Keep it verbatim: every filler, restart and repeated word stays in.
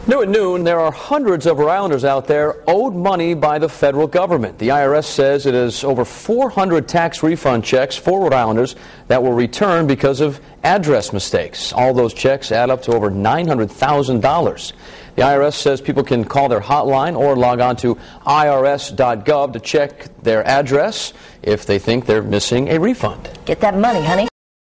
New at noon, there are hundreds of Rhode Islanders out there owed money by the federal government. The I R S says it is over four hundred tax refund checks for Rhode Islanders that were returned because of address mistakes. All those checks add up to over nine hundred thousand dollars. The I R S says people can call their hotline or log on to I R S dot gov to check their address if they think they're missing a refund. Get that money, honey.